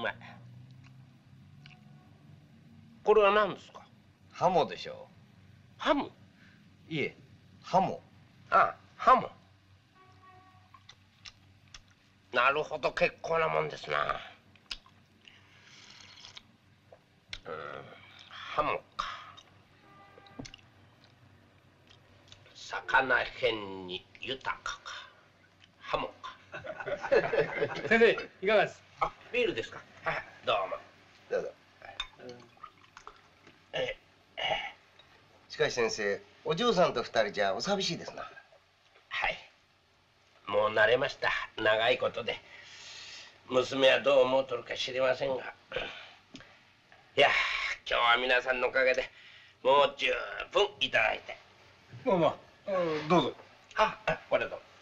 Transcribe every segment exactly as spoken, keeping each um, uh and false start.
まい。これは何ですか？ ハモでしょう。 ハム？ いえ、ハモ。 ああ、ハム。なるほど、結構なもんですな。うん、ハムか。魚へんに豊かか。ハモか。 先生、いかがです？ あ、ビールですか。はい、どうも。 どうぞ。 ええ。 しかし先生、お嬢さんと二人じゃお寂しいですな。 はい。もう慣れました。長いことで。娘はどう思うとるか知りませんが。いや、今日は皆さんのおかげでもう十分いただいて。 まあまあ、どうぞ。 あ、これどうぞ。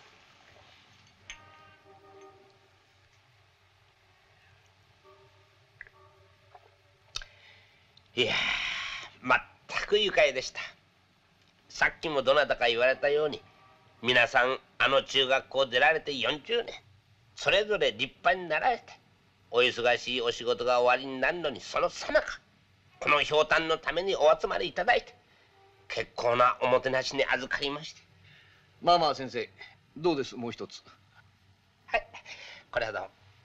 いやー、まったく愉快でした。さっきもどなたか言われたように、皆さんあの中学校出られてよんじゅうねん、それぞれ立派になられて、お忙しいお仕事が終わりになるのにそのさなか、このひょうたんのためにお集まりいただいて、結構なおもてなしに預かりまして。 まあまあ先生、どうですもう一つ。 はい、これはどうも。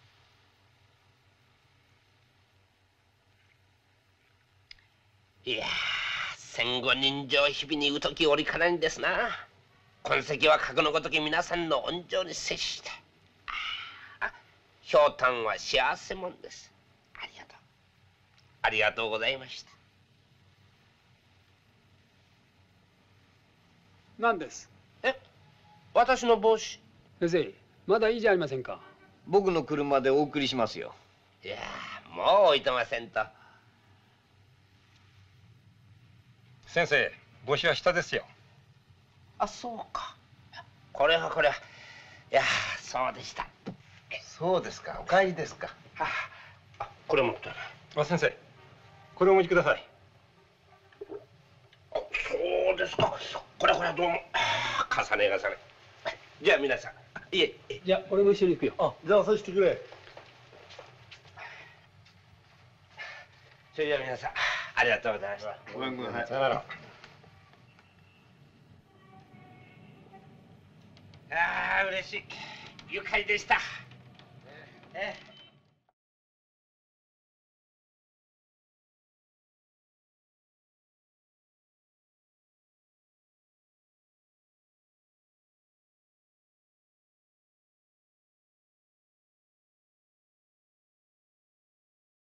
いやー、戦後人情日々に疎き折からにですな。今世はかくのごとき皆さんの恩情に接して、ああ、ひょうたんは幸せもんです。ありがとう。ありがとうございました。 何です？ え、私の帽子。 先生、まだいいじゃありませんか。 僕の車でお送りしますよ。 いやー、もう置いてませんと。 先生、帽子は下ですよ。 あ、そうか。これはこれは。いやー、そうでした。 そうですか、お帰りですか。 はあ、これ持ってる。 あ、先生、これお持ちください。 あ、そうですか。これこれどうも。重ね重ね。じゃあ皆さん。いえ。 じゃあ、俺も一緒に行くよ。 あ、じゃあそうしてくれ。 それじゃあ皆さん、ありがとうございました。 ごめんごめん。 さよなら。 ああ、嬉しい。愉快でした。ええ。